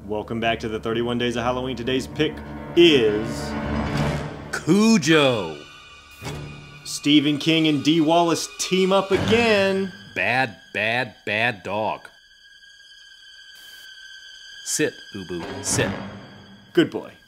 Welcome back to the 31 Days of Halloween. Today's pick is... Cujo. Stephen King and Dee Wallace team up again. Bad, bad, bad dog. Sit, Ubu, sit. Good boy.